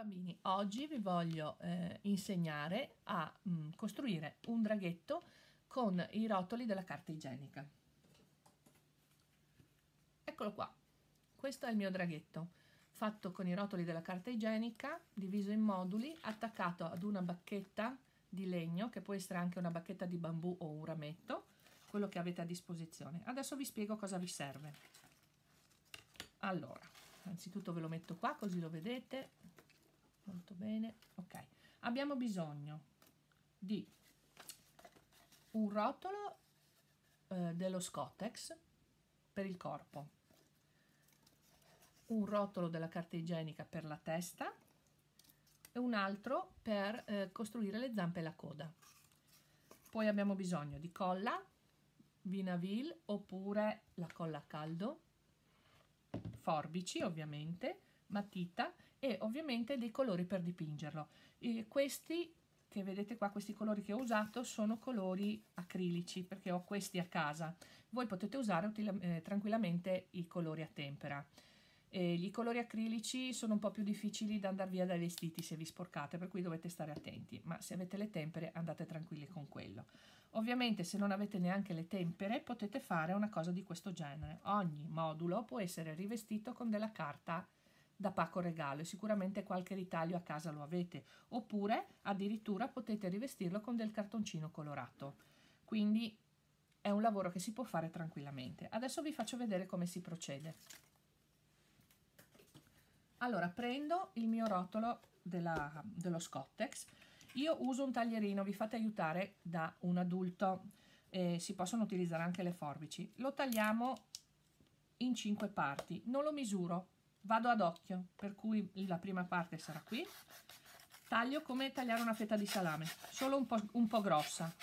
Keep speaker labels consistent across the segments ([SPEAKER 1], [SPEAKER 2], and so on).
[SPEAKER 1] bambini, oggi vi voglio insegnare a costruire un draghetto con i rotoli della carta igienica. Eccolo qua, questo è il mio draghetto, fatto con i rotoli della carta igienica, diviso in moduli, attaccato ad una bacchetta di legno, che può essere anche una bacchetta di bambù o un rametto, quello che avete a disposizione. Adesso vi spiego cosa vi serve. Allora, innanzitutto ve lo metto qua così lo vedete molto bene. Ok, abbiamo bisogno di un rotolo dello Scottex per il corpo, un rotolo della carta igienica per la testa e un altro per costruire le zampe e la coda. Poi abbiamo bisogno di colla, Vinaville oppure la colla a caldo, forbici ovviamente, matita e ovviamente dei colori per dipingerlo. Questi che vedete qua, questi colori che ho usato sono colori acrilici perché ho questi a casa. Voi potete usare tranquillamente i colori a tempera. I colori acrilici sono un po' più difficili da andare via dai vestiti se vi sporcate, per cui dovete stare attenti, ma se avete le tempere andate tranquilli con quello. Ovviamente se non avete neanche le tempere potete fare una cosa di questo genere. Ogni modulo può essere rivestito con della carta da pacco regalo e sicuramente qualche ritaglio a casa lo avete, oppure addirittura potete rivestirlo con del cartoncino colorato. Quindi è un lavoro che si può fare tranquillamente. Adesso vi faccio vedere come si procede. Allora, prendo il mio rotolo dello Scottex. Io uso un taglierino, vi fate aiutare da un adulto, si possono utilizzare anche le forbici. Lo tagliamo in 5 parti, non lo misuro, vado ad occhio, per cui la prima parte sarà qui. Taglio come tagliare una fetta di salame, solo un po' grossa.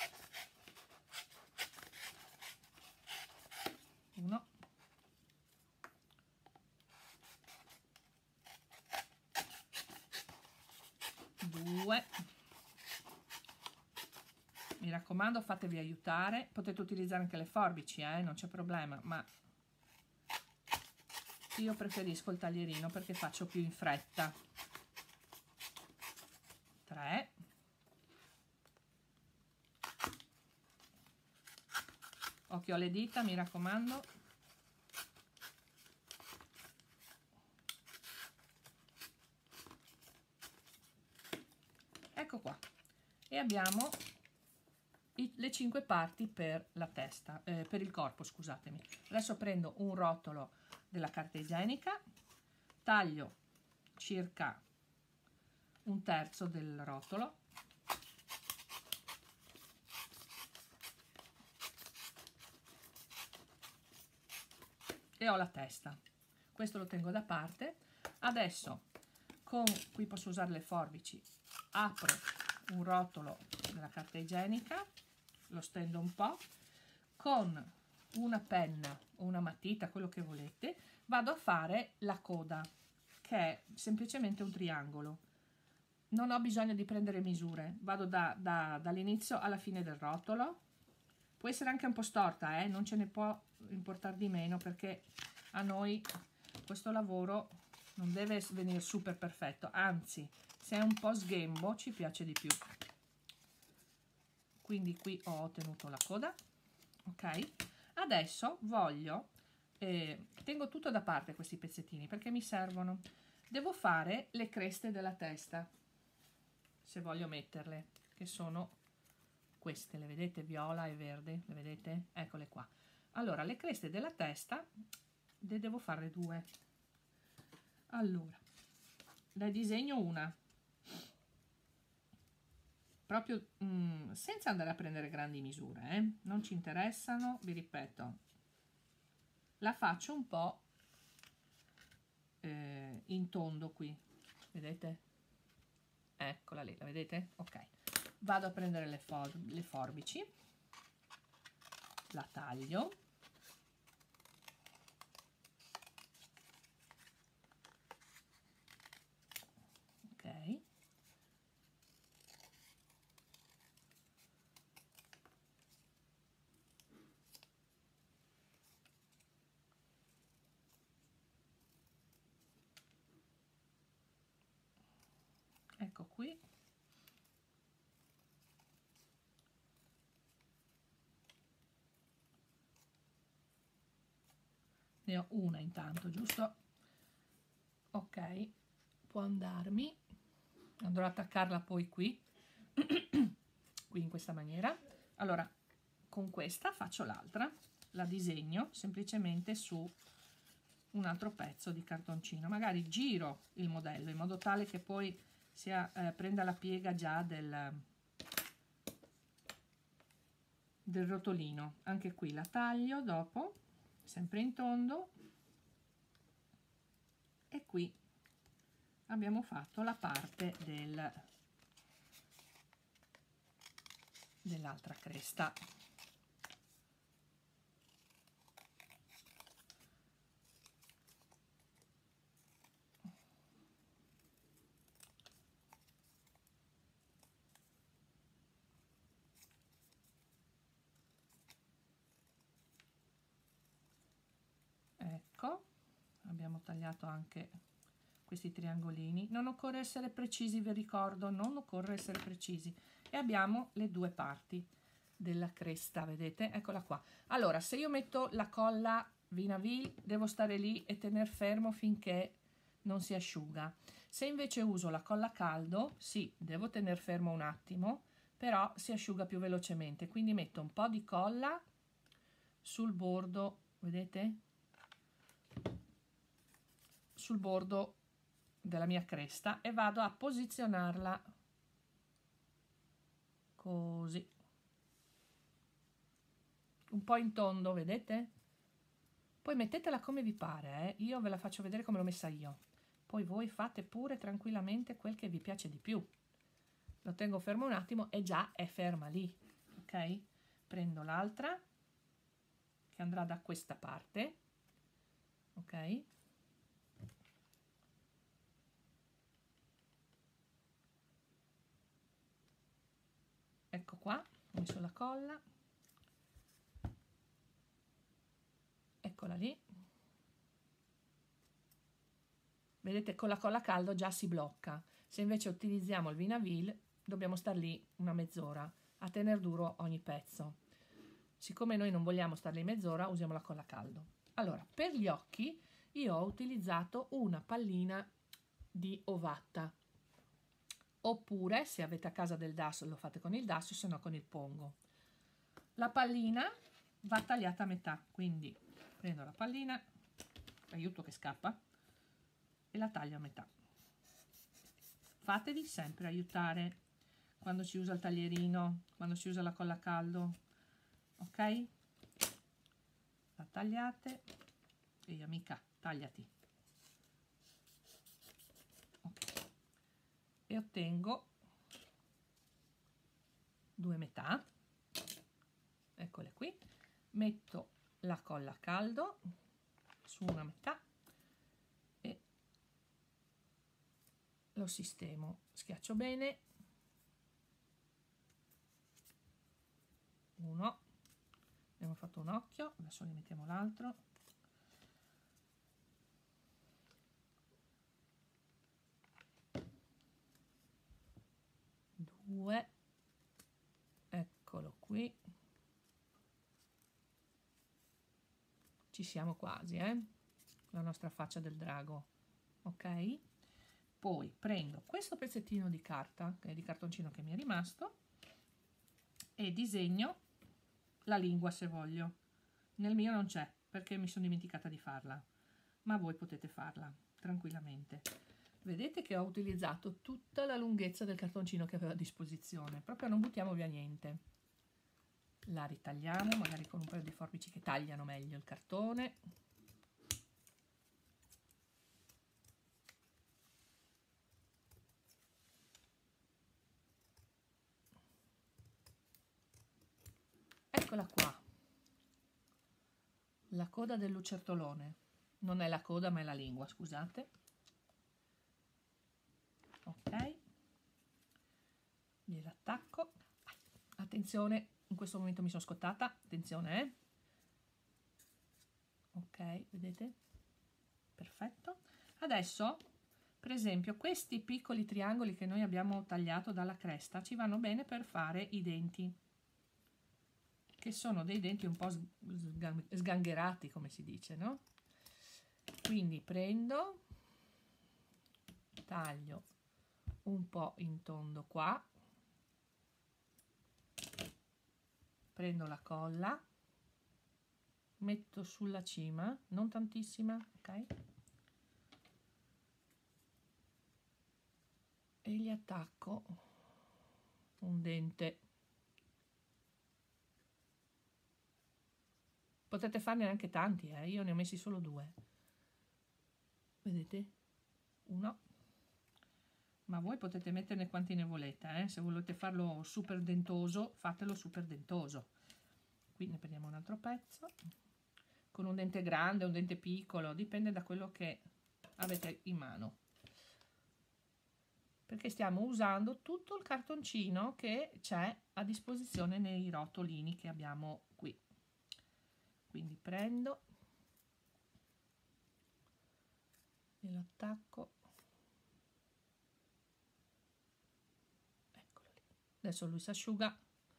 [SPEAKER 1] 1, 2, mi raccomando fatevi aiutare, potete utilizzare anche le forbici, non c'è problema, ma io preferisco il taglierino perché faccio più in fretta. 3, occhio alle dita, mi raccomando. 4, ecco qua, e abbiamo le 5 parti per la testa, per il corpo, scusatemi. Adesso prendo un rotolo della carta igienica, taglio circa 1/3 del rotolo e ho la testa. Questo lo tengo da parte. Adesso qui posso usare le forbici, apro un rotolo della carta igienica, lo stendo un po', con una penna o una matita, quello che volete, vado a fare la coda, che è semplicemente un triangolo. Non ho bisogno di prendere misure, vado dall'inizio alla fine del rotolo. Può essere anche un po' storta, non ce ne può importare di meno, perché a noi questo lavoro non deve venire super perfetto, anzi se è un po' sghembo ci piace di più. Quindi qui ho ottenuto la coda. Ok, adesso tengo tutto da parte questi pezzettini perché mi servono. Devo fare le creste della testa, se voglio metterle, che sono queste, le vedete, viola e verde, le vedete? Eccole qua. Allora, le creste della testa ne devo fare 2. Allora, ne disegno una, proprio senza andare a prendere grandi misure, non ci interessano, vi ripeto, la faccio un po' in tondo qui, vedete? Eccola lì, la vedete? Ok, vado a prendere le forbici, la taglio, ok, ecco qui. Ne ho una intanto, giusto? Ok, può andarmi. Andrò ad attaccarla poi qui, qui in questa maniera. Allora, con questa faccio l'altra, la disegno semplicemente su un altro pezzo di cartoncino. Magari giro il modello in modo tale che poi prenda la piega già del rotolino. Anche qui la taglio dopo, sempre in tondo, e qui abbiamo fatto la parte dell'altra cresta. Ecco, abbiamo tagliato anche questi triangolini. Non occorre essere precisi, vi ricordo, non occorre essere precisi. E abbiamo le due parti della cresta, vedete? Eccola qua. Allora, se io metto la colla Vinaville, devo stare lì e tener fermo finché non si asciuga. Se invece uso la colla a caldo, sì, devo tener fermo un attimo, però si asciuga più velocemente. Quindi metto un po' di colla sul bordo, vedete? Sul bordo della mia cresta e vado a posizionarla così, un po' in tondo, vedete? Poi mettetela come vi pare, io ve la faccio vedere come l'ho messa io, poi voi fate pure tranquillamente quel che vi piace di più. Lo tengo fermo un attimo e già è ferma lì, ok? Prendo l'altra che andrà da questa parte, ok? Ecco qua, ho messo la colla, eccola lì. Vedete, con la colla a caldo già si blocca. Se invece utilizziamo il Vinaville dobbiamo star lì una mezz'ora a tenere duro ogni pezzo. Siccome noi non vogliamo star lì mezz'ora, usiamo la colla a caldo. Allora, per gli occhi io ho utilizzato una pallina di ovatta, oppure se avete a casa del DAS lo fate con il DAS, se no con il pongo. La pallina va tagliata a metà, quindi prendo la pallina, aiuto che scappa, e la taglio a metà. Fatevi sempre aiutare quando si usa il taglierino, quando si usa la colla a caldo, ok? La tagliate e io, amica, tagliati. Okay. E ottengo due metà, eccole qui. Metto la colla a caldo su una metà e lo sistemo, schiaccio bene, uno, abbiamo fatto un occhio, adesso ne mettiamo l'altro, due, eccolo qui, ci siamo quasi, la nostra faccia del drago, ok? Poi prendo questo pezzettino di carta, che è di cartoncino che mi è rimasto, e disegno la lingua se voglio. Nel mio non c'è perché mi sono dimenticata di farla, ma voi potete farla tranquillamente. Vedete che ho utilizzato tutta la lunghezza del cartoncino che avevo a disposizione, proprio non buttiamo via niente. La ritagliamo magari con un paio di forbici che tagliano meglio il cartone. Eccola qua, la coda del lucertolone. Non è la coda ma è la lingua, scusate. Ok, gliel'attacco. Attenzione, in questo momento mi sono scottata, attenzione, ok, vedete? Perfetto. Adesso Per esempio, questi piccoli triangoli che noi abbiamo tagliato dalla cresta ci vanno bene per fare i denti, che sono dei denti un po' sgangherati, come si dice, no? Quindi prendo, taglio un po' in tondo qua, prendo la colla, metto sulla cima, non tantissima, ok? E gli attacco un dente. Potete farne anche tanti, io ne ho messi solo 2. Vedete? 1. Ma voi potete metterne quanti ne volete, se volete farlo super dentoso, fatelo super dentoso. Qui ne prendiamo un altro pezzo, con un dente grande, un dente piccolo, dipende da quello che avete in mano. Perché stiamo usando tutto il cartoncino che c'è a disposizione nei rotolini che abbiamo qui. Quindi prendo e l'attacco. Eccolo lì. Adesso lui si asciuga.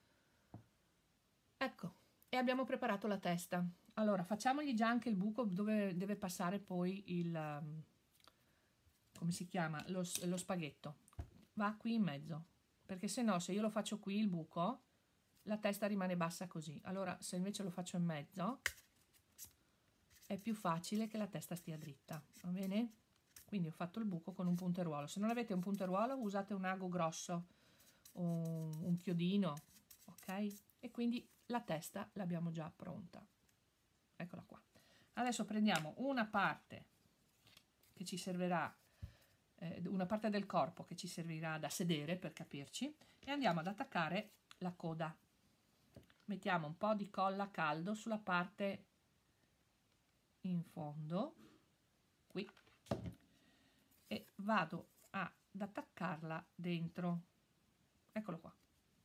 [SPEAKER 1] Ecco, e abbiamo preparato la testa. Allora, facciamogli già anche il buco dove deve passare poi il, come si chiama, lo spaghetto. Va qui in mezzo, perché se no, se io lo faccio qui il buco, la testa rimane bassa così. Allora, se invece lo faccio in mezzo, è più facile che la testa stia dritta, va bene? Quindi ho fatto il buco con un punteruolo. Se non avete un punteruolo, usate un ago grosso o un chiodino, ok? E quindi la testa l'abbiamo già pronta. Eccola qua. Adesso prendiamo una parte che ci servirà, una parte del corpo che ci servirà da sedere, per capirci, e andiamo ad attaccare la coda. Mettiamo un po' di colla a caldo sulla parte in fondo, qui, e vado ad attaccarla dentro. Eccolo qua.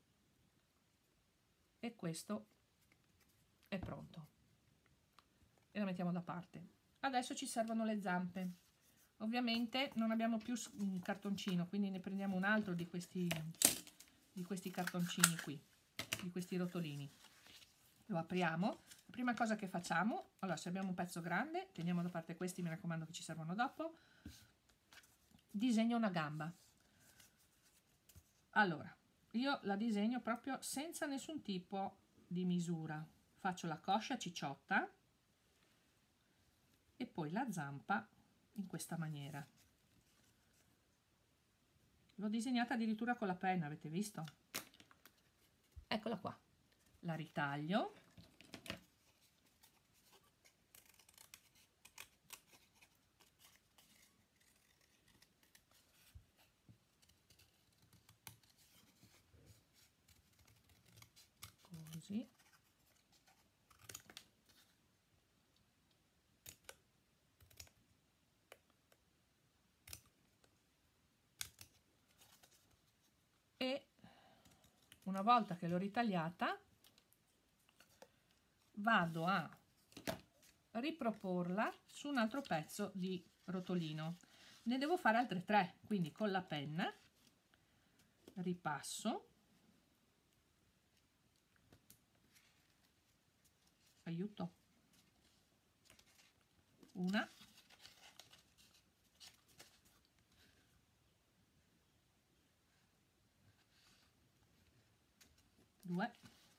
[SPEAKER 1] E questo è pronto. E la mettiamo da parte. Adesso ci servono le zampe. Ovviamente non abbiamo più un cartoncino, quindi ne prendiamo un altro di questi cartoncini qui, di questi rotolini. Lo apriamo. La prima cosa che facciamo, allora, se abbiamo un pezzo grande, teniamo da parte questi, mi raccomando che ci servono dopo. Disegno una gamba. Allora, io la disegno proprio senza nessun tipo di misura. Faccio la coscia cicciotta e poi la zampa in questa maniera. L'ho disegnata addirittura con la penna, avete visto? Eccola qua. La ritaglio. Così. E una volta che l'ho ritagliata vado a riproporla su un altro pezzo di rotolino. Ne devo fare altre 3, quindi con la penna ripasso, aiuto, una, 2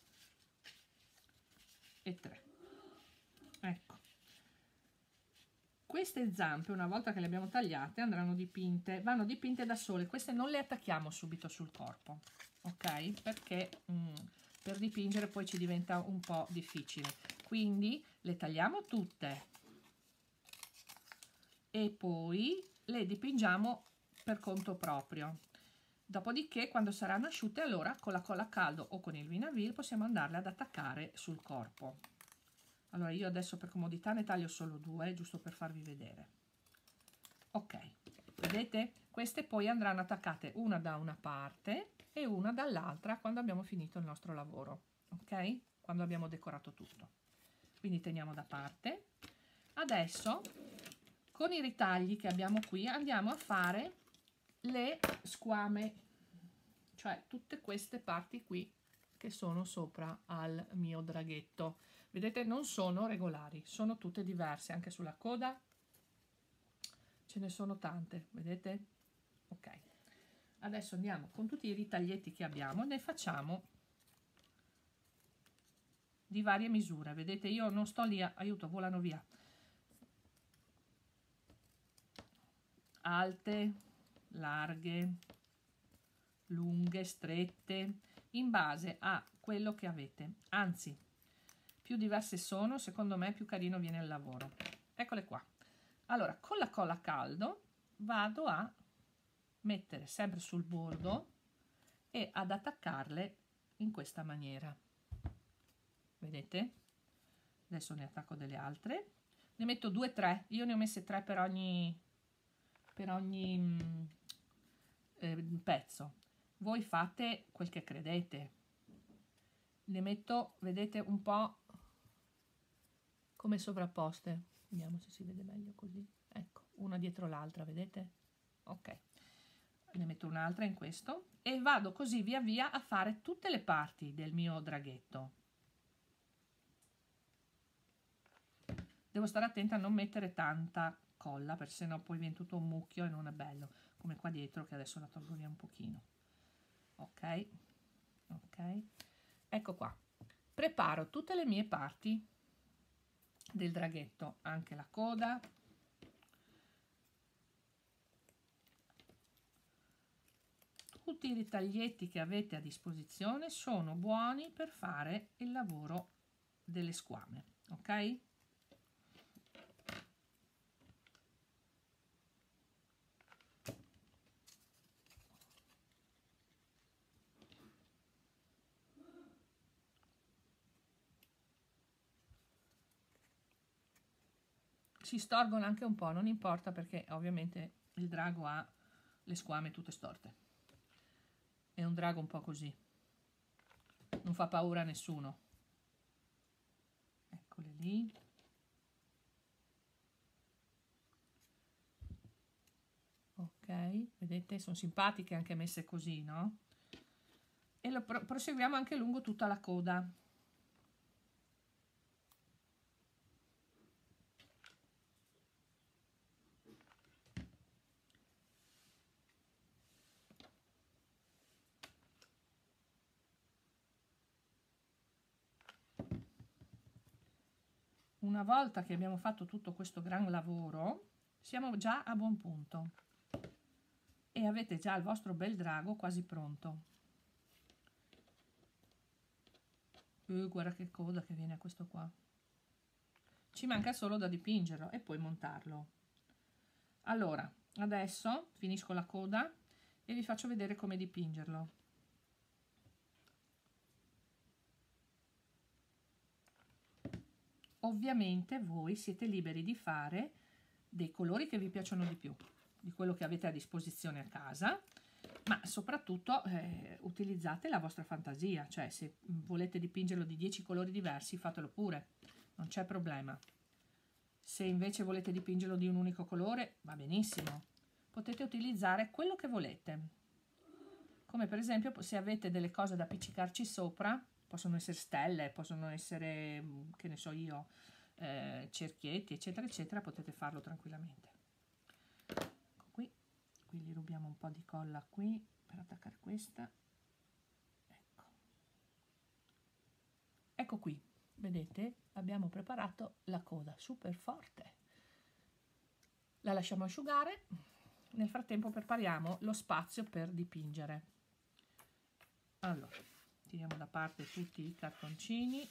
[SPEAKER 1] e 3. Ecco, queste zampe una volta che le abbiamo tagliate andranno dipinte, vanno dipinte da sole. Queste non le attacchiamo subito sul corpo, ok? Perché per dipingere poi ci diventa un po' difficile, quindi le tagliamo tutte e poi le dipingiamo per conto proprio. Dopodiché, quando saranno asciutte, allora con la colla a caldo o con il Vinaville possiamo andarle ad attaccare sul corpo. Allora io adesso per comodità ne taglio solo 2, giusto per farvi vedere. Ok, vedete? Queste poi andranno attaccate una da una parte e una dall'altra quando abbiamo finito il nostro lavoro, ok? Quando abbiamo decorato tutto. Quindi teniamo da parte. Adesso con i ritagli che abbiamo qui andiamo a fare le squame, cioè tutte queste parti qui che sono sopra al mio draghetto. Vedete, non sono regolari, sono tutte diverse, anche sulla coda ce ne sono tante, vedete? Ok, adesso andiamo con tutti i ritaglietti che abbiamo, ne facciamo di varie misure. Vedete, io non sto lì, aiuto, volano via, alte, larghe, lunghe, strette, in base a quello che avete. Anzi, più diverse sono, secondo me più carino viene il lavoro. Eccole qua. Allora, con la colla a caldo vado a mettere sempre sul bordo e ad attaccarle in questa maniera. Vedete? Adesso ne attacco delle altre. Ne metto 2-3. Io ne ho messe 3 per ogni pezzo. Voi fate quel che credete. Le metto, vedete, un po' come sovrapposte. Vediamo se si vede meglio così. Ecco, una dietro l'altra, vedete? Ok. Ne metto un'altra in questo e vado così via via a fare tutte le parti del mio draghetto. Devo stare attenta a non mettere tanta colla, perché sennò poi viene tutto un mucchio e non è bello, come qua dietro che adesso la tolgo via un pochino. Ok, ok, ecco qua. Preparo tutte le mie parti del draghetto, anche la coda, tutti i ritaglietti che avete a disposizione sono buoni per fare il lavoro delle squame, ok? Si storgono anche un po', non importa, perché ovviamente il drago ha le squame tutte storte. È un drago un po' così, non fa paura a nessuno. Eccole lì. Ok, vedete, sono simpatiche anche messe così, no? E lo proseguiamo anche lungo tutta la coda. Una volta che abbiamo fatto tutto questo gran lavoro, siamo già a buon punto e avete già il vostro bel drago quasi pronto. Guarda che coda che viene a questo qua. Ci manca solo da dipingerlo e poi montarlo. Allora, adesso finisco la coda e vi faccio vedere come dipingerlo. Ovviamente voi siete liberi di fare dei colori che vi piacciono di più, di quello che avete a disposizione a casa, ma soprattutto utilizzate la vostra fantasia, cioè se volete dipingerlo di 10 colori diversi fatelo pure, non c'è problema. Se invece volete dipingerlo di un unico colore va benissimo, potete utilizzare quello che volete, come per esempio se avete delle cose da appiccicarci sopra, possono essere stelle, possono essere, che ne so io, cerchietti eccetera eccetera, potete farlo tranquillamente. Qui gli rubiamo un po' di colla qui per attaccare questa. Ecco qui, vedete, abbiamo preparato la coda super forte. La lasciamo asciugare, nel frattempo prepariamo lo spazio per dipingere. Allora, tiriamo da parte tutti i cartoncini,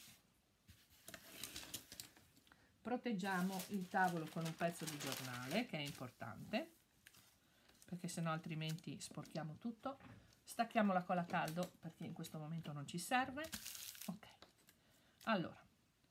[SPEAKER 1] proteggiamo il tavolo con un pezzo di giornale, che è importante, perché sennò altrimenti sporchiamo tutto. Stacchiamo la colla a caldo, perché in questo momento non ci serve. Ok, allora,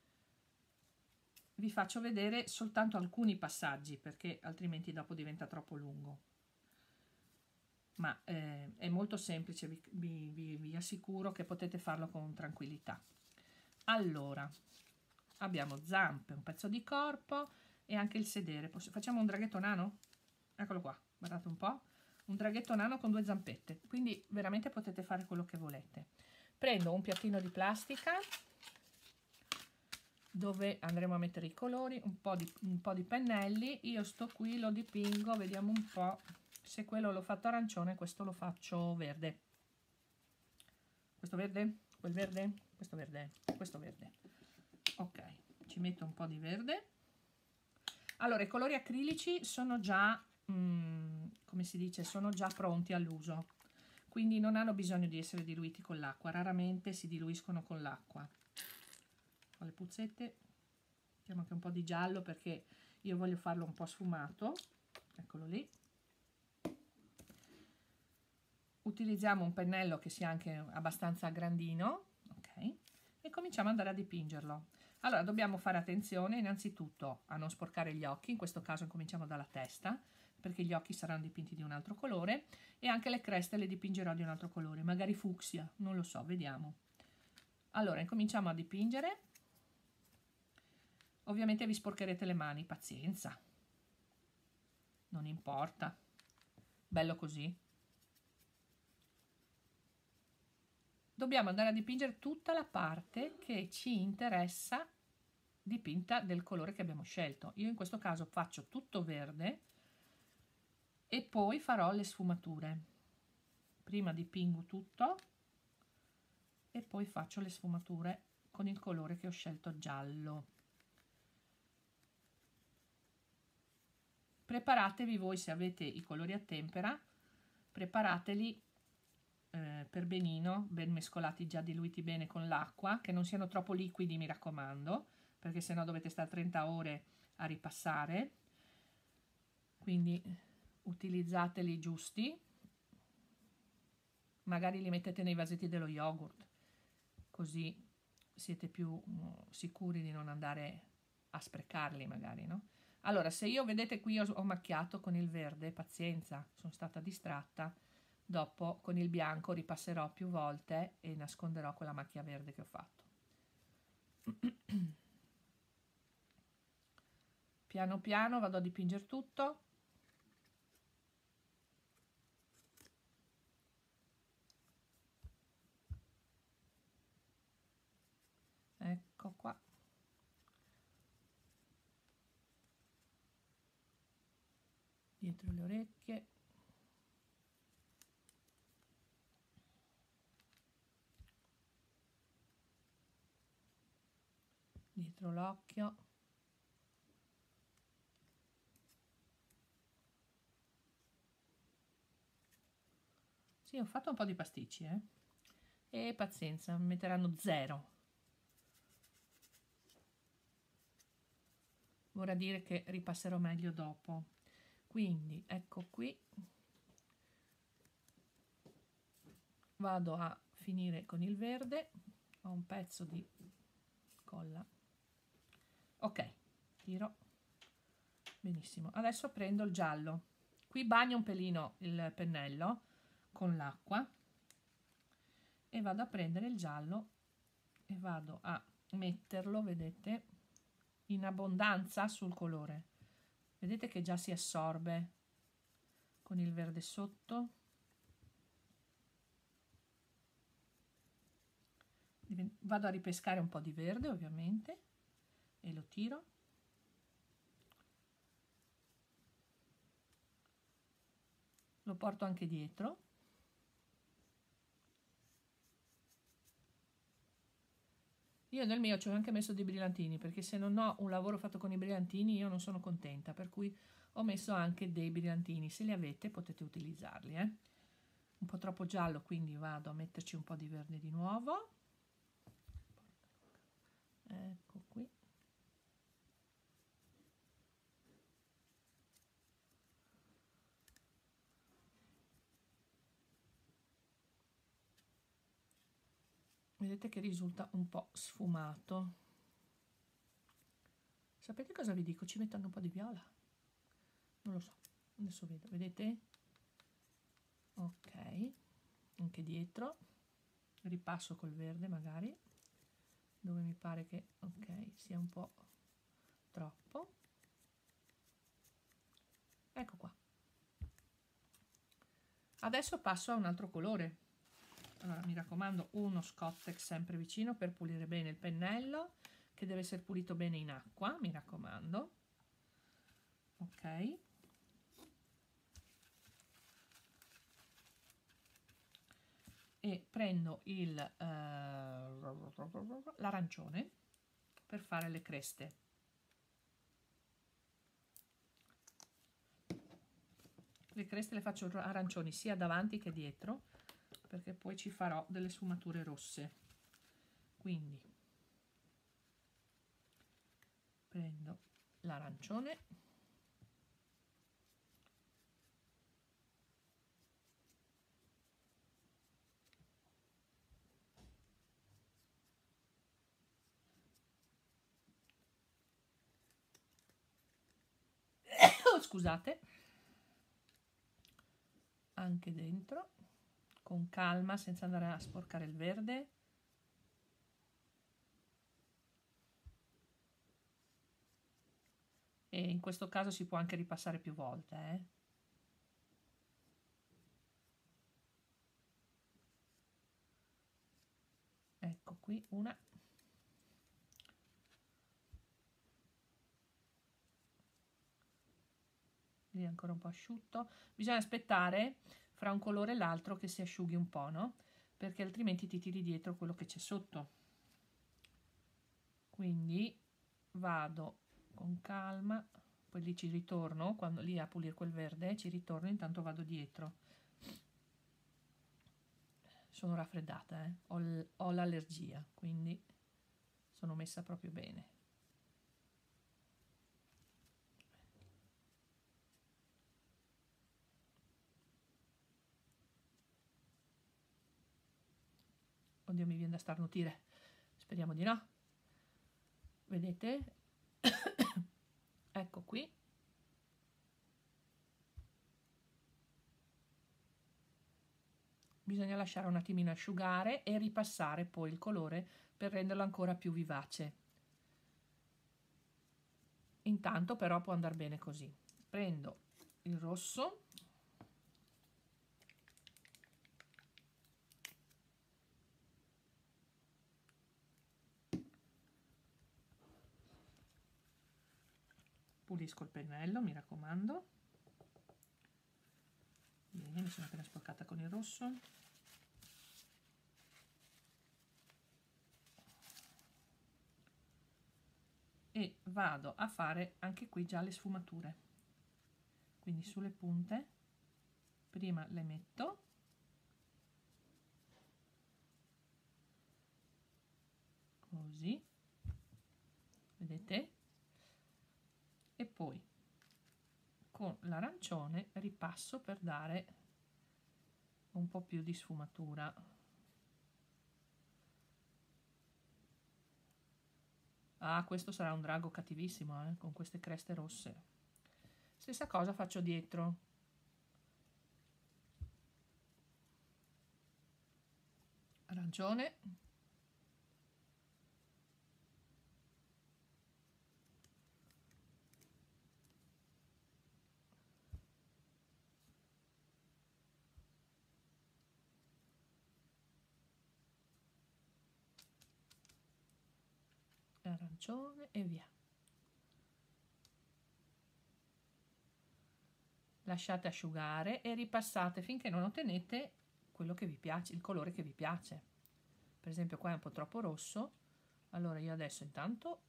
[SPEAKER 1] vi faccio vedere soltanto alcuni passaggi, perché altrimenti dopo diventa troppo lungo. Ma è molto semplice, vi assicuro che potete farlo con tranquillità. Allora, abbiamo zampe, un pezzo di corpo, e anche il sedere. Facciamo un draghetto nano? Eccolo qua, guardate un po', un draghetto nano con 2 zampette, quindi veramente potete fare quello che volete. Prendo un piattino di plastica dove andremo a mettere i colori, un po' di pennelli. Io sto qui, lo dipingo, vediamo un po'. Se quello l'ho fatto arancione, questo lo faccio verde. Questo verde, quel verde, questo verde, questo verde. Ok, ci metto un po' di verde. Allora, i colori acrilici sono già, come si dice, sono già pronti all'uso, quindi non hanno bisogno di essere diluiti con l'acqua, raramente si diluiscono con l'acqua. Ho le puzzette, mettiamo anche un po' di giallo perché io voglio farlo un po' sfumato, eccolo lì. Utilizziamo un pennello che sia anche abbastanza grandino, ok? E cominciamo ad andare a dipingerlo. Allora, dobbiamo fare attenzione innanzitutto a non sporcare gli occhi, in questo caso cominciamo dalla testa, perché gli occhi saranno dipinti di un altro colore, e anche le creste le dipingerò di un altro colore, magari fucsia, non lo so, vediamo. Allora, incominciamo a dipingere. Ovviamente vi sporcherete le mani, pazienza, non importa, bello così. Dobbiamo andare a dipingere tutta la parte che ci interessa dipinta del colore che abbiamo scelto. Io in questo caso faccio tutto verde e poi farò le sfumature. Prima dipingo tutto e poi faccio le sfumature con il colore che ho scelto giallo. Preparatevi voi, se avete i colori a tempera, preparateli per benino, ben mescolati, già diluiti bene con l'acqua, che non siano troppo liquidi, mi raccomando, perché sennò dovete stare 30 ore a ripassare. Quindi utilizzateli giusti, magari li mettete nei vasetti dello yogurt, così siete più sicuri di non andare a sprecarli magari, no? Allora, se io, vedete qui, ho macchiato con il verde, pazienza, sono stata distratta. Dopo con il bianco ripasserò più volte e nasconderò quella macchia verde che ho fatto. Piano piano vado a dipingere tutto. Ecco qua. Dietro le orecchie. Dietro l'occhio. Sì, ho fatto un po' di pasticci, e pazienza, mi metteranno 0. Vorrà dire che ripasserò meglio dopo. Quindi ecco qui, vado a finire con il verde. Ho un pezzo di colla, ok, tiro benissimo. Adesso prendo il giallo, qui bagno un pelino il pennello con l'acqua e vado a prendere il giallo e vado a metterlo, vedete, in abbondanza sul colore. Vedete che già si assorbe con il verde sotto. Vado a ripescare un po' di verde ovviamente e lo tiro. Lo porto anche dietro. Io nel mio ci ho anche messo dei brillantini, perché se non ho un lavoro fatto con i brillantini io non sono contenta, per cui ho messo anche dei brillantini. Se li avete potete utilizzarli, Un po' troppo giallo, quindi vado a metterci un po' di verde di nuovo. Ecco qui. Vedete che risulta un po' sfumato. Sapete cosa vi dico? Ci metto anche un po' di viola. Non lo so, adesso vedo, vedete? Ok, anche dietro. Ripasso col verde magari, dove mi pare che, ok, sia un po' troppo. Ecco qua. Adesso passo a un altro colore. Allora, mi raccomando, uno Scottex sempre vicino per pulire bene il pennello, che deve essere pulito bene in acqua, mi raccomando. Ok. E prendo l'arancione per fare le creste. Le creste le faccio arancioni sia davanti che dietro, perché poi ci farò delle sfumature rosse. Quindi prendo l'arancione, scusate, anche dentro, con calma, senza andare a sporcare il verde. E in questo caso si può anche ripassare più volte, Ecco qui una. Lì è ancora un po' asciutto. Bisogna aspettare fra un colore e l'altro che si asciughi un po', no? Perché altrimenti ti tiri dietro quello che c'è sotto. Quindi vado con calma, poi lì ci ritorno, quando lì a pulire quel verde, ci ritorno, intanto vado dietro. Sono raffreddata, ho l'allergia, quindi sono messa proprio bene. Oddio, mi viene da starnutire, speriamo di no. Vedete? Ecco qui. Bisogna lasciare un attimino asciugare e ripassare poi il colore per renderlo ancora più vivace. Intanto però può andare bene così. Prendo il rosso, pulisco il pennello, mi raccomando. Bene, mi sono appena sporcata con il rosso. E vado a fare anche qui già le sfumature. Quindi sulle punte prima le metto, così, vedete? E poi con l'arancione ripasso per dare un po' più di sfumatura. Ah, questo sarà un drago cattivissimo, con queste creste rosse. Stessa cosa faccio dietro. Arancione. Arancione e via. Lasciate asciugare e ripassate finché non ottenete quello che vi piace, il colore che vi piace. Per esempio qua è un po' troppo rosso, allora io adesso intanto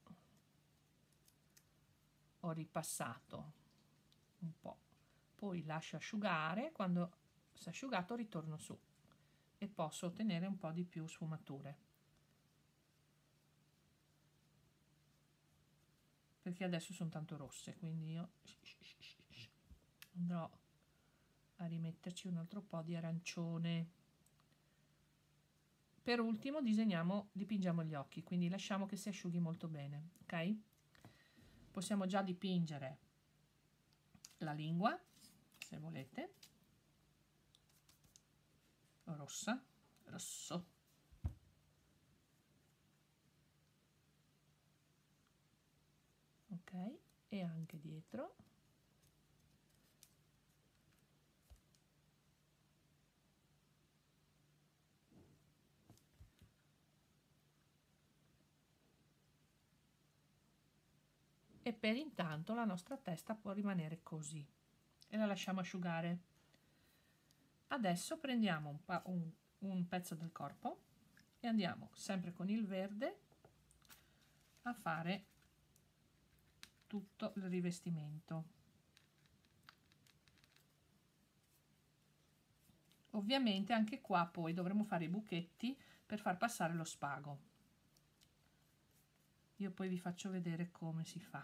[SPEAKER 1] ho ripassato un po', poi lascio asciugare, quando si è asciugato ritorno su e posso ottenere un po' di più sfumature, perché adesso sono tanto rosse, quindi io andrò a rimetterci un altro po' di arancione. Per ultimo dipingiamo gli occhi, quindi lasciamo che si asciughi molto bene, ok? Possiamo già dipingere la lingua, se volete, rosso, ok? E anche dietro. e per intanto la nostra testa può rimanere così e la lasciamo asciugare. Adesso prendiamo un pezzo del corpo e andiamo sempre con il verde a fare tutto il rivestimento. Ovviamente anche qua poi dovremo fare i buchetti per far passare lo spago. Io poi vi faccio vedere come si fa.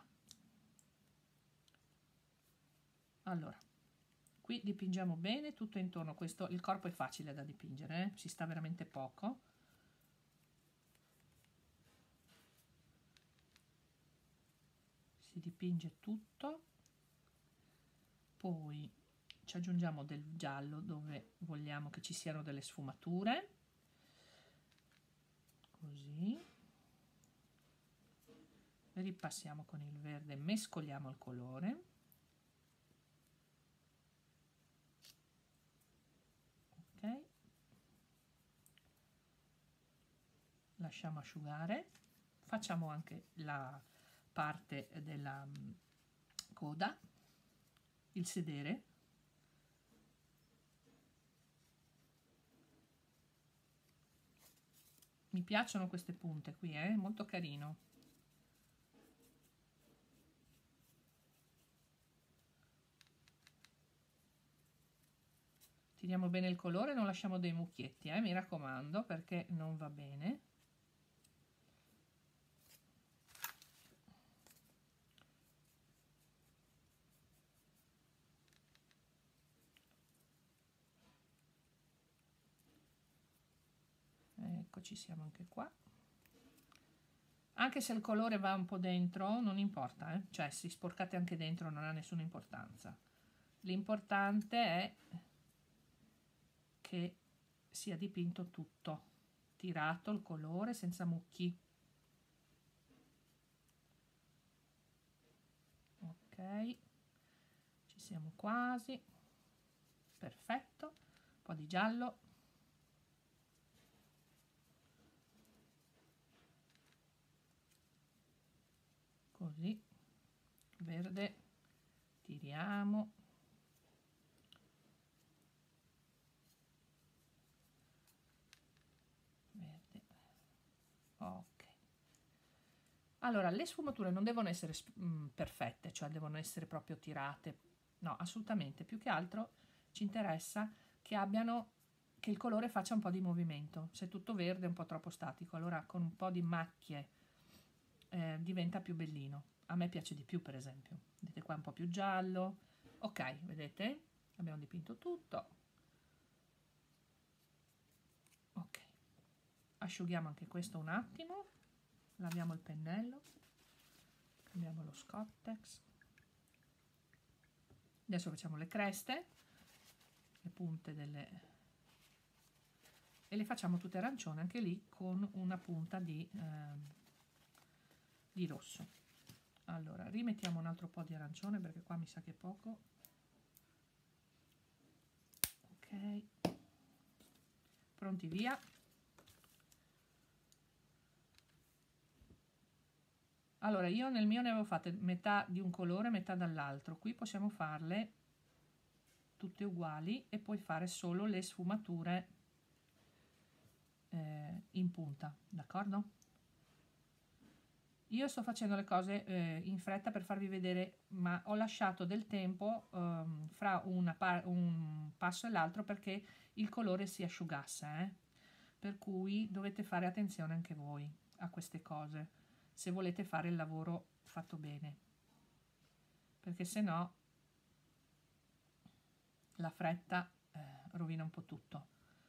[SPEAKER 1] Allora, qui dipingiamo bene tutto intorno. Questo, il corpo è facile da dipingere, ci sta veramente poco. Si dipinge tutto, poi ci aggiungiamo del giallo dove vogliamo che ci siano delle sfumature, così, ripassiamo con il verde, mescoliamo il colore, ok, lasciamo asciugare, facciamo anche la parte della coda, il sedere. Mi piacciono queste punte qui, molto carino. Tiriamo bene il colore, non lasciamo dei mucchietti, mi raccomando, perché non va bene. Ecco, ci siamo anche qua. Anche se il colore va un po' dentro, non importa, cioè se sporcate anche dentro non ha nessuna importanza. L'importante è che sia dipinto tutto, tirato il colore senza mucchi. Ok, ci siamo quasi. Perfetto. Un po' di giallo. Così, verde, tiriamo, verde, ok. Allora, le sfumature non devono essere perfette, cioè devono essere proprio tirate, no, assolutamente, più che altro ci interessa che abbiano, che il colore faccia un po' di movimento. Se è tutto verde è un po' troppo statico, allora con un po' di macchie diventa più bellino. A me piace di più, per esempio. Vedete qua un po' più giallo. Ok, vedete? Abbiamo dipinto tutto. Ok. Asciughiamo anche questo un attimo. Laviamo il pennello. Cambiamo lo Scottex. Adesso facciamo le creste, le punte delle... e le facciamo tutte arancione anche lì con una punta di rosso. Allora, rimettiamo un altro po' di arancione perché qua mi sa che è poco. Ok, pronti, via. Allora, io nel mio ne avevo fatte metà di un colore, metà dall'altro. Qui possiamo farle tutte uguali e poi fare solo le sfumature in punta, d'accordo? Io sto facendo le cose in fretta per farvi vedere, ma ho lasciato del tempo fra un passo e l'altro perché il colore si asciugasse, per cui dovete fare attenzione anche voi a queste cose se volete fare il lavoro fatto bene, perché se no la fretta rovina un po' tutto.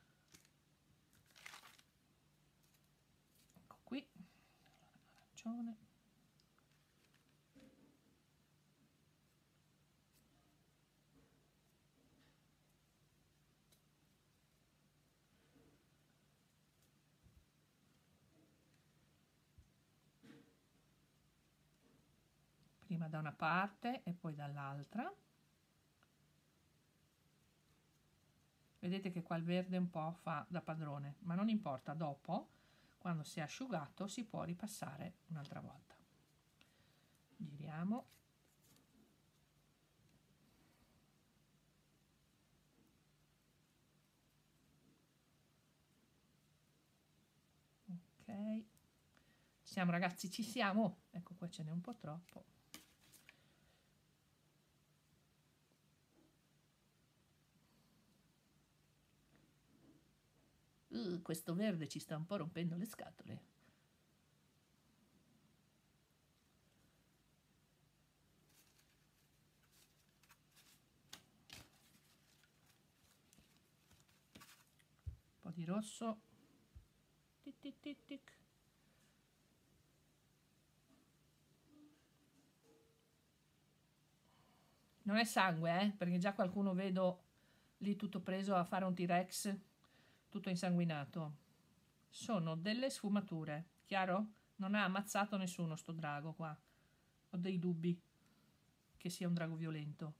[SPEAKER 1] Ecco qui l'arancione. Prima da una parte e poi dall'altra. Vedete che qua il verde un po' fa da padrone, ma non importa, dopo, quando si è asciugato, si può ripassare un'altra volta. giriamo. Ok, ci siamo ragazzi, ci siamo. Ecco, qua ce n'è un po' troppo. Questo verde ci sta un po' rompendo le scatole. Un po' di rosso. Tic, tic, tic, tic. Non è sangue, perché già qualcuno vedo lì tutto preso a fare un T-Rex, tutto insanguinato. Sono delle sfumature, chiaro? Non ha ammazzato nessuno sto drago qua. Ho dei dubbi che sia un drago violento.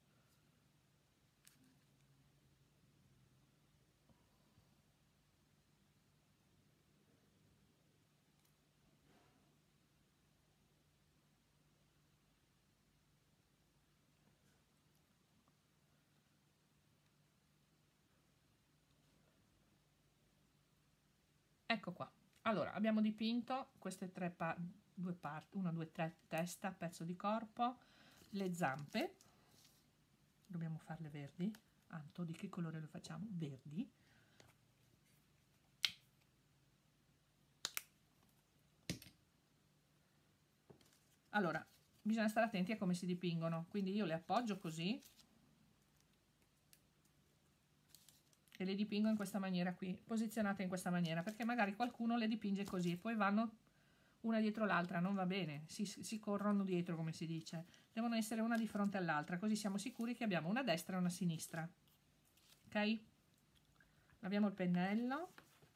[SPEAKER 1] Ecco qua. Allora, abbiamo dipinto queste due parti, 1, 2, 3, testa, pezzo di corpo, le zampe. Dobbiamo farle verdi. Anto, di che colore lo facciamo? Verdi. Allora, bisogna stare attenti a come si dipingono, quindi io le appoggio così e le dipingo in questa maniera qui, posizionate in questa maniera, perché magari qualcuno le dipinge così, poi vanno una dietro l'altra, non va bene, si corrono dietro come si dice, devono essere una di fronte all'altra, così siamo sicuri che abbiamo una destra e una sinistra. Ok? Laviamo il pennello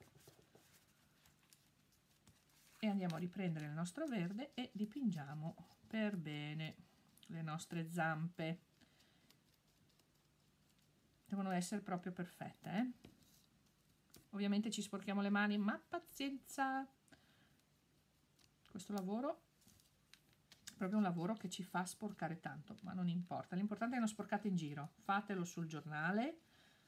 [SPEAKER 1] e andiamo a riprendere il nostro verde e dipingiamo per bene le nostre zampe. Devono essere proprio perfette, Ovviamente ci sporchiamo le mani, ma pazienza. Questo lavoro è proprio un lavoro che ci fa sporcare tanto, ma non importa. L'importante è che non sporcate in giro. Fatelo sul giornale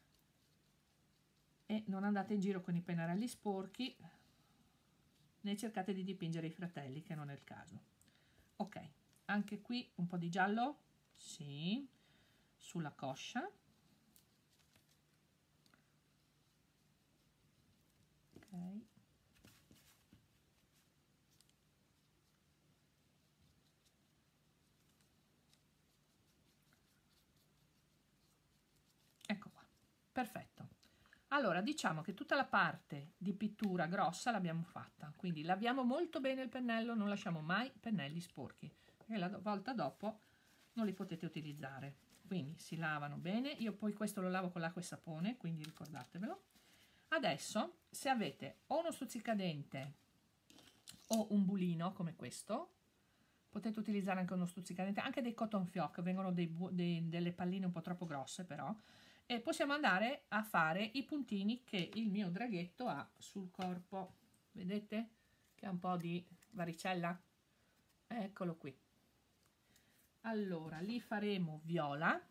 [SPEAKER 1] e non andate in giro con i pennarelli sporchi, né cercate di dipingere i fratelli, che non è il caso. Ok, anche qui un po' di giallo, sì, sulla coscia. Ok. Ecco qua, perfetto. Allora, diciamo che tutta la parte di pittura grossa l'abbiamo fatta, quindi laviamo molto bene il pennello, non lasciamo mai pennelli sporchi, perché la volta dopo non li potete utilizzare. Quindi si lavano bene, io poi questo lo lavo con l'acqua e sapone, quindi ricordatevelo. Adesso, se avete o uno stuzzicadente o un bulino come questo, potete utilizzare anche uno stuzzicadente, anche dei cotton fioc, vengono delle palline un po' troppo grosse però, e possiamo andare a fare i puntini che il mio draghetto ha sul corpo. Vedete che ha un po' di varicella? Eccolo qui. Allora, li faremo viola.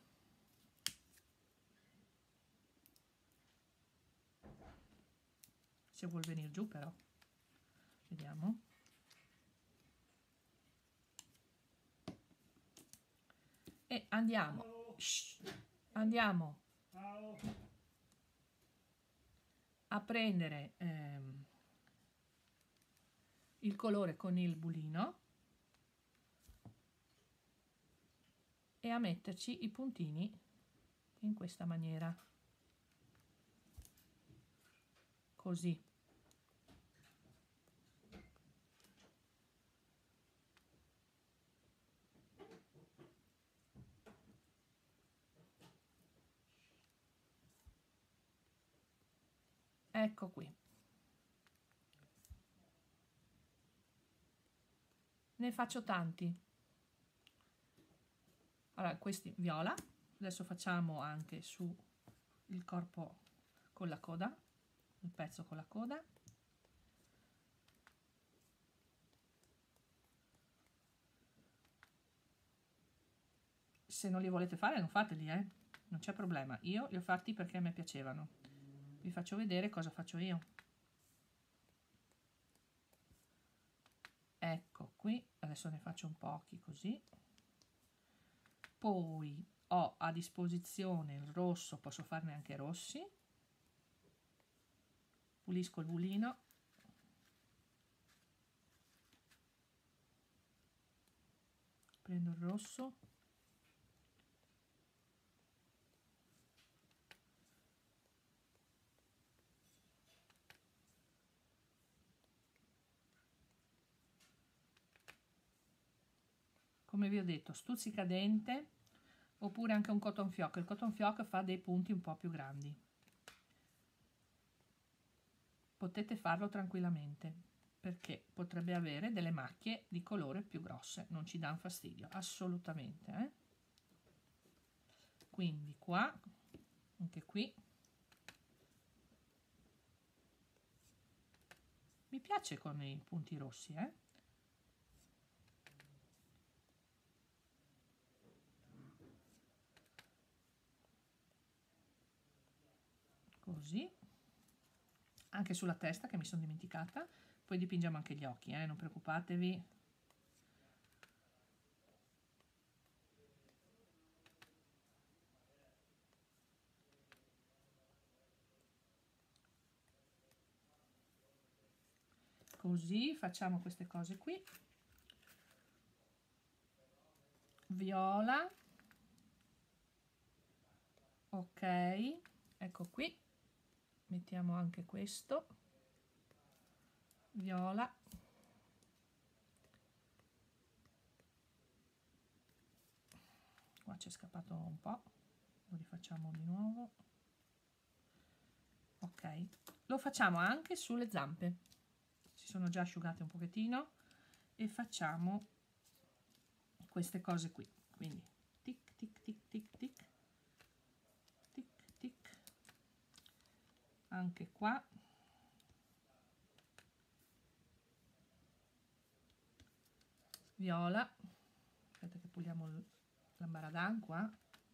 [SPEAKER 1] Se vuol venire giù però. Vediamo. E andiamo. Andiamo a prendere il colore con il bulino e a metterci i puntini in questa maniera, così. Ecco qui. Ne faccio tanti. Allora, questi viola. Adesso facciamo anche su il corpo con la coda, il pezzo con la coda. se non li volete fare non fateli, non c'è problema. Io li ho fatti perché a me piacevano. Vi faccio vedere cosa faccio io. Ecco qui, adesso ne faccio un pochi così. Poi ho a disposizione il rosso, posso farne anche rossi. Pulisco il mulino. Prendo il rosso. Come vi ho detto, stuzzicadente, oppure anche un cotton fioc. Il cotton fioc fa dei punti un po' più grandi. Potete farlo tranquillamente, perché potrebbe avere delle macchie di colore più grosse, non ci danno fastidio, assolutamente. Quindi qua, anche qui, mi piace con i punti rossi, così, anche sulla testa che mi sono dimenticata. Poi dipingiamo anche gli occhi, non preoccupatevi. Così facciamo queste cose qui. Viola, ok, ecco qui, mettiamo anche questo, viola, qua c'è scappato un po', lo rifacciamo di nuovo, ok, lo facciamo anche sulle zampe, si sono già asciugate un pochettino, e facciamo queste cose qui, quindi tic tic tic tic tic tic tic, anche qua, viola, aspetta che puliamo l'ambaradan qua.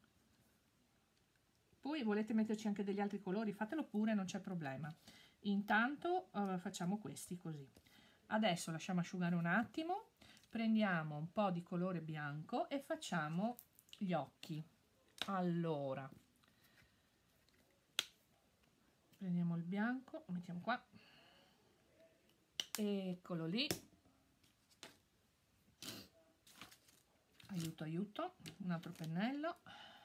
[SPEAKER 1] Poi volete metterci anche degli altri colori, fatelo pure, non c'è problema. Intanto facciamo questi così. Adesso lasciamo asciugare un attimo, prendiamo un po' di colore bianco e facciamo gli occhi. Allora, prendiamo il bianco, lo mettiamo qua, eccolo lì, aiuto aiuto, un altro pennello,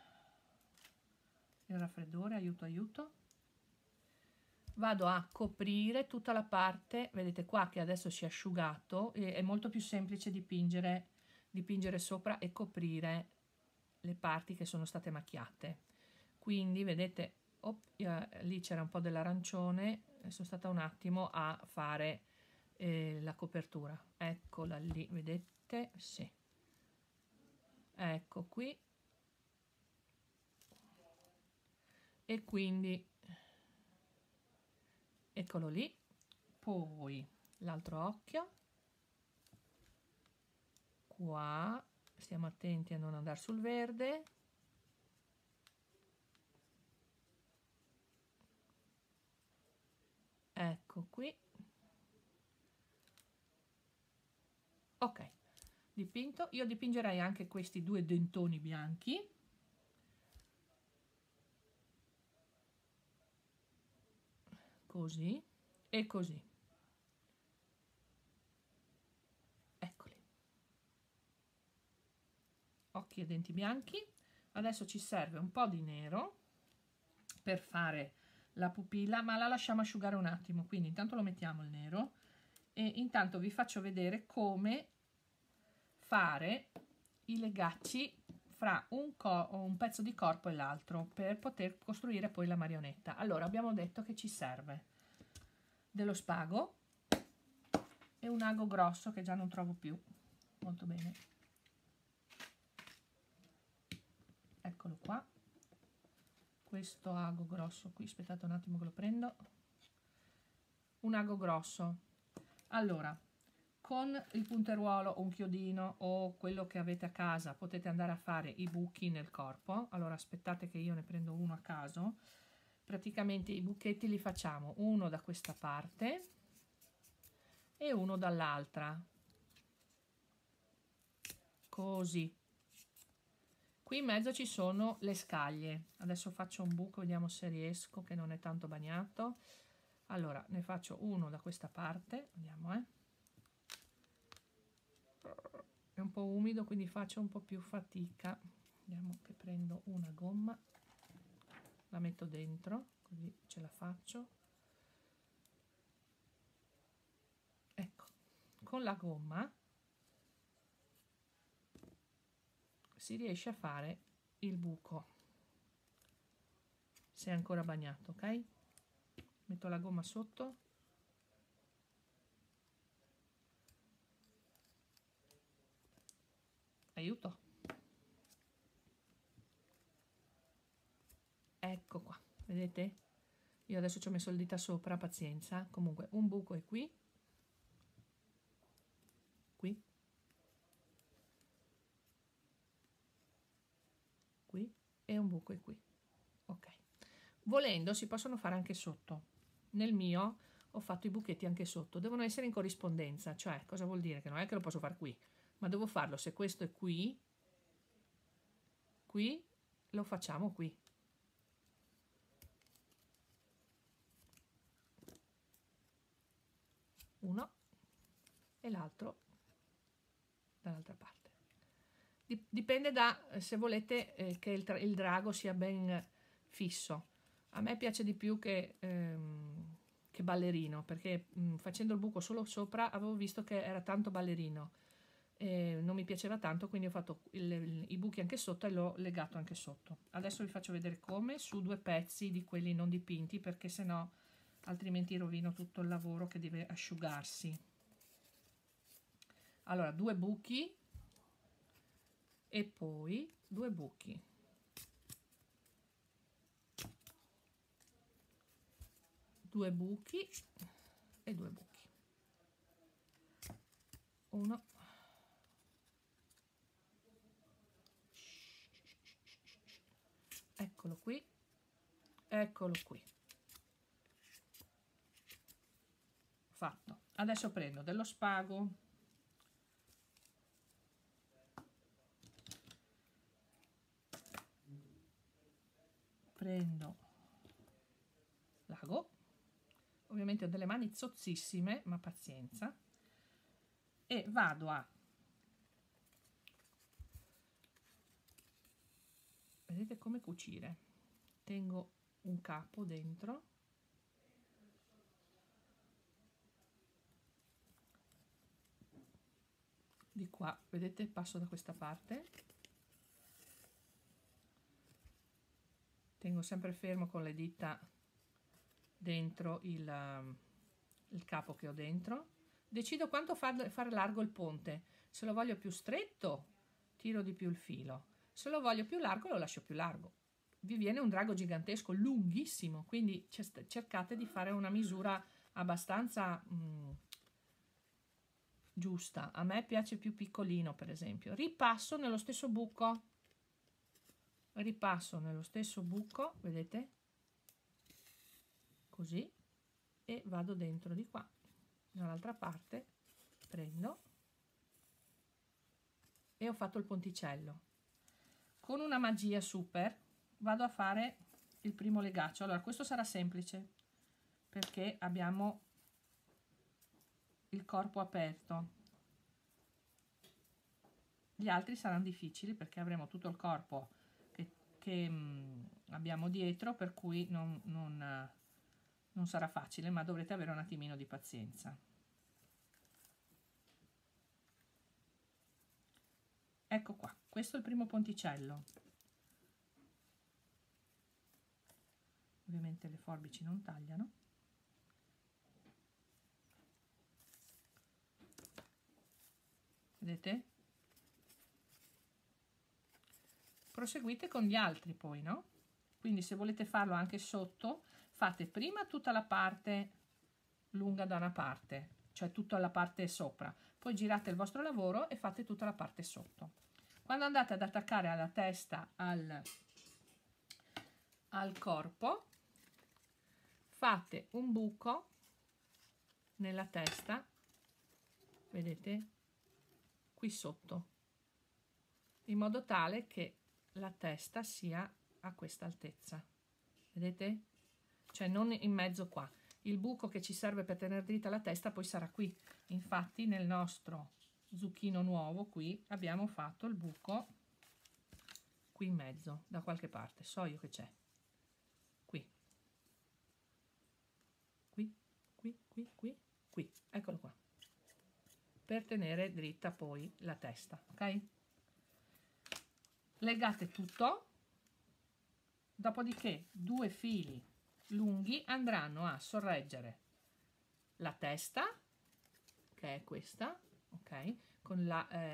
[SPEAKER 1] il raffreddore, aiuto aiuto, vado a coprire tutta la parte, vedete qua che adesso si è asciugato, è molto più semplice dipingere sopra e coprire le parti che sono state macchiate. Quindi vedete, lì c'era un po' dell'arancione, sono stata un attimo a fare la copertura, eccola lì, vedete? Sì, ecco qui, e quindi eccolo lì. Poi l'altro occhio, qua, stiamo attenti a non andare sul verde, ecco qui, ok, dipinto. Io dipingerei anche questi due dentoni bianchi, così e così, eccoli, occhi e denti bianchi. Adesso ci serve un po' di nero per fare la pupilla, ma la lasciamo asciugare un attimo, quindi intanto lo mettiamo il nero e intanto vi faccio vedere come fare i legacci fra un pezzo di corpo e l'altro per poter costruire poi la marionetta. Allora, abbiamo detto che ci serve dello spago e un ago grosso che già non trovo più. Molto bene. Eccolo qua. Questo ago grosso qui, aspettate un attimo che lo prendo. Un ago grosso. Allora, con il punteruolo o un chiodino o quello che avete a casa potete andare a fare i buchi nel corpo. Allora aspettate che io ne prendo uno a caso. Praticamente i buchetti li facciamo uno da questa parte e uno dall'altra, così. Qui in mezzo ci sono le scaglie. Adesso faccio un buco, vediamo se riesco, che non è tanto bagnato. Allora ne faccio uno da questa parte, vediamo, è un po' umido quindi faccio un po' più fatica. Vediamo che prendo una gomma, la metto dentro così ce la faccio. Ecco, con la gomma si riesce a fare il buco se è ancora bagnato, ok? Metto la gomma sotto, aiuto, ecco qua, vedete? Io adesso ci ho messo il dita sopra, pazienza. Comunque un buco è qui, qui, qui e un buco è qui, ok. Volendo si possono fare anche sotto. Nel mio ho fatto i buchetti anche sotto, devono essere in corrispondenza, cioè cosa vuol dire? Che non è che lo posso fare qui, ma devo farlo, se questo è qui, qui lo facciamo qui. Uno e l'altro dall'altra parte. Dipende da se volete che il drago sia ben fisso. A me piace di più che ballerino, perché facendo il buco solo sopra avevo visto che era tanto ballerino e non mi piaceva tanto, quindi ho fatto i buchi anche sotto e l'ho legato anche sotto. Adesso vi faccio vedere come, su 2 pezzi di quelli non dipinti, perché sennò altrimenti rovino tutto il lavoro che deve asciugarsi. Allora 2 buchi e poi 2 buchi, due buchi e 2 buchi, uno, eccolo qui, eccolo qui, fatto. Adesso prendo dello spago, prendo l'ago, ovviamente ho delle mani zozzissime, ma pazienza, e vado a, vedete come cucire, tengo un capo dentro, di qua, vedete, passo da questa parte, tengo sempre fermo con le dita dentro il capo che ho dentro, decido quanto far largo il ponte, se lo voglio più stretto tiro di più il filo, se lo voglio più largo lo lascio più largo. Vi viene un drago gigantesco, lunghissimo, quindi cercate di fare una misura abbastanza giusta. A me piace più piccolino, per esempio. Ripasso nello stesso buco, vedete? Così, e vado dentro di qua, dall'altra parte prendo e ho fatto il ponticello. Con una magia super vado a fare il primo legaccio. Allora questo sarà semplice perché abbiamo il corpo aperto, gli altri saranno difficili perché avremo tutto il corpo che abbiamo dietro, per cui non sarà facile, ma dovrete avere un attimino di pazienza. Ecco qua, questo è il primo ponticello. Ovviamente le forbici non tagliano. Vedete? Proseguite con gli altri poi, no? Quindi se volete farlo anche sotto, fate prima tutta la parte lunga da una parte, cioè tutta la parte sopra, poi girate il vostro lavoro e fate tutta la parte sotto. Quando andate ad attaccare alla testa al corpo, fate un buco nella testa, vedete, qui sotto, in modo tale che la testa sia a questa altezza, vedete? Cioè non in mezzo qua. Il buco che ci serve per tenere dritta la testa poi sarà qui. Infatti nel nostro zucchino nuovo qui abbiamo fatto il buco qui in mezzo, da qualche parte, so io che c'è, qui, qui, eccolo qua, per tenere dritta poi la testa, ok? Legate tutto, dopodiché 2 fili lunghi andranno a sorreggere la testa, che è questa, ok, con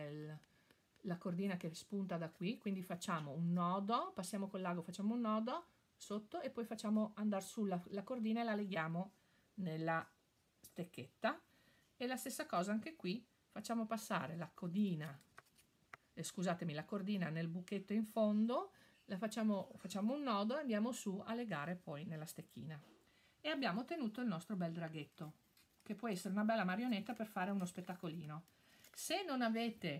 [SPEAKER 1] la cordina che spunta da qui, quindi facciamo un nodo, passiamo col lago, facciamo un nodo sotto e poi facciamo andare sulla cordina e la leghiamo nella stecchetta, e la stessa cosa anche qui, facciamo passare la codina, scusatemi, la cordina nel buchetto in fondo, la facciamo un nodo e andiamo su a legare poi nella stecchina, e abbiamo ottenuto il nostro bel draghetto, che può essere una bella marionetta per fare uno spettacolino. Se non avete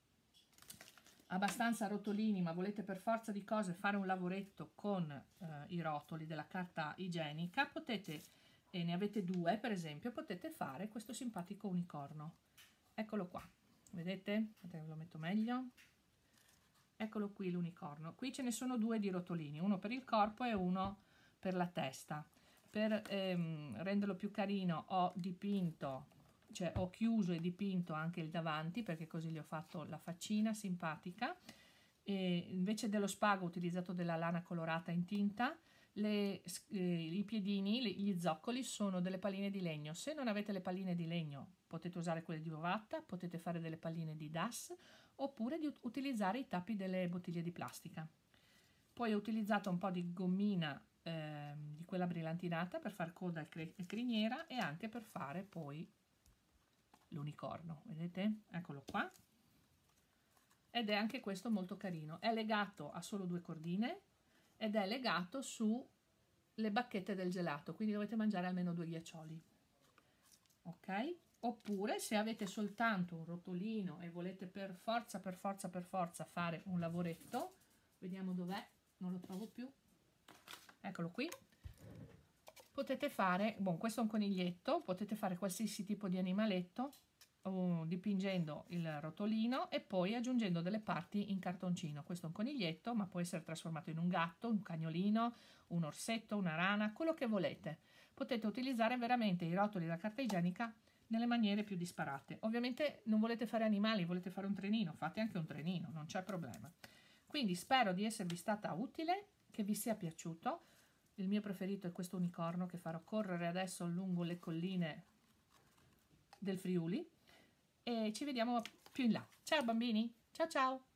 [SPEAKER 1] abbastanza rotolini ma volete per forza di cose fare un lavoretto con i rotoli della carta igienica, potete, e ne avete 2 per esempio, potete fare questo simpatico unicorno. Eccolo qua, vedete? Ve lo metto meglio. Eccolo qui l'unicorno. Qui ce ne sono 2 di rotolini, uno per il corpo e uno per la testa. Per renderlo più carino ho dipinto, cioè ho chiuso e dipinto anche il davanti, perché così gli ho fatto la faccina simpatica, e invece dello spago ho utilizzato della lana colorata in tinta. I piedini, gli zoccoli sono delle palline di legno. Se non avete le palline di legno potete usare quelle di ovatta, potete fare delle palline di DAS oppure di utilizzare i tappi delle bottiglie di plastica. Poi ho utilizzato un po' di gommina di quella brillantinata per far coda e criniera, e anche per fare poi l'unicorno, vedete? Eccolo qua, ed è anche questo molto carino. È legato a solo 2 cordine ed è legato su le bacchette del gelato, quindi dovete mangiare almeno 2 ghiaccioli, ok? Oppure se avete soltanto un rotolino e volete per forza fare un lavoretto, vediamo dov'è, non lo trovo più, eccolo qui, potete fare, questo è un coniglietto, potete fare qualsiasi tipo di animaletto dipingendo il rotolino e poi aggiungendo delle parti in cartoncino. Questo è un coniglietto, ma può essere trasformato in un gatto, un cagnolino, un orsetto, una rana, quello che volete. Potete utilizzare veramente i rotoli della carta igienica nelle maniere più disparate. Ovviamente non volete fare animali, volete fare un trenino, fate anche un trenino, non c'è problema. Quindi spero di esservi stata utile, che vi sia piaciuto. Il mio preferito è questo unicorno che farò correre adesso lungo le colline del Friuli, e ci vediamo più in là. Ciao bambini, ciao ciao!